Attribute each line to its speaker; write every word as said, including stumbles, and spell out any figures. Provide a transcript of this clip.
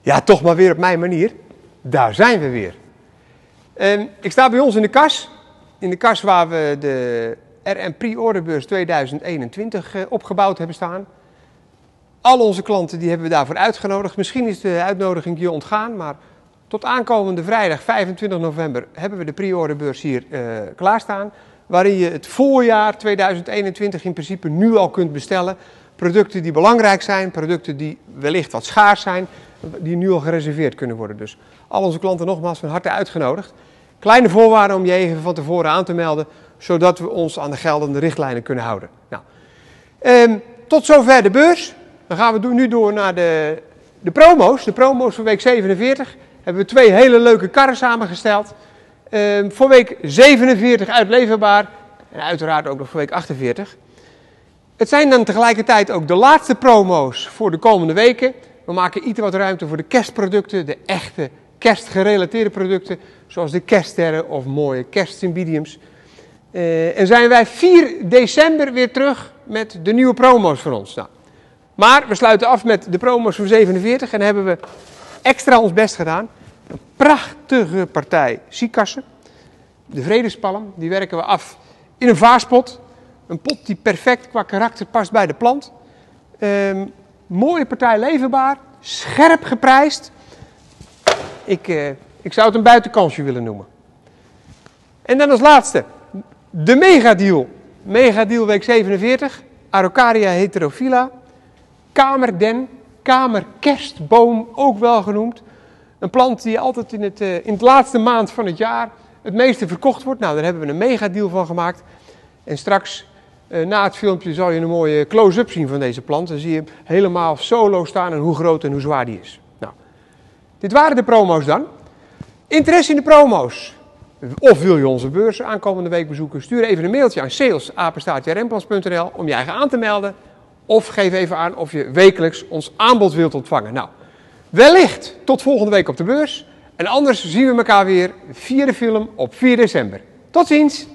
Speaker 1: Ja, toch maar weer op mijn manier. Daar zijn we weer. En ik sta bij ons in de kas. In de kas waar we de R M Pre-orderbeurs tweeduizend eenentwintig opgebouwd hebben staan. Al onze klanten die hebben we daarvoor uitgenodigd. Misschien is de uitnodiging je ontgaan, maar tot aankomende vrijdag vijfentwintig november hebben we de pre-orderbeurs hier uh, klaarstaan. Waarin je het voorjaar tweeduizend eenentwintig in principe nu al kunt bestellen. Producten die belangrijk zijn, producten die wellicht wat schaars zijn, die nu al gereserveerd kunnen worden. Dus al onze klanten nogmaals van harte uitgenodigd. Kleine voorwaarden om je even van tevoren aan te melden, zodat we ons aan de geldende richtlijnen kunnen houden. Nou, um, tot zover de beurs. Dan gaan we nu door naar de, de promo's. De promo's voor week zevenenveertig. Hebben we twee hele leuke karren samengesteld. Um, voor week zevenenveertig uitleverbaar. En uiteraard ook nog voor week achtenveertig. Het zijn dan tegelijkertijd ook de laatste promo's voor de komende weken. We maken iets wat ruimte voor de kerstproducten. De echte kerstgerelateerde producten. Zoals de kerststerren of mooie kerstsymbidiums. Uh, en zijn wij vier december weer terug met de nieuwe promo's voor ons. Nou, maar we sluiten af met de promo's voor zevenenveertig. En dan hebben we extra ons best gedaan. Een prachtige partij siekassen. De vredespalm, die werken we af in een vaaspot. Een pot die perfect qua karakter past bij de plant. Um, mooie partij leverbaar. Scherp geprijsd. Ik, uh, ik zou het een buitenkansje willen noemen. En dan als laatste. De megadeal. Megadeal week zevenenveertig. Araucaria heterophylla. Kamerden. Kamerkerstboom ook wel genoemd. Een plant die altijd in het, uh, in het laatste maand van het jaar het meeste verkocht wordt. Nou, daar hebben we een megadeal van gemaakt. En straks, uh, na het filmpje, zal je een mooie close-up zien van deze plant. Dan zie je hem helemaal solo staan en hoe groot en hoe zwaar die is. Nou, dit waren de promo's dan. Interesse in de promo's? Of wil je onze beurs aankomende week bezoeken? Stuur even een mailtje aan sales apenstaartje remplans punt n l om je eigen aan te melden. Of geef even aan of je wekelijks ons aanbod wilt ontvangen. Nou, wellicht tot volgende week op de beurs. En anders zien we elkaar weer via de film op vier december. Tot ziens!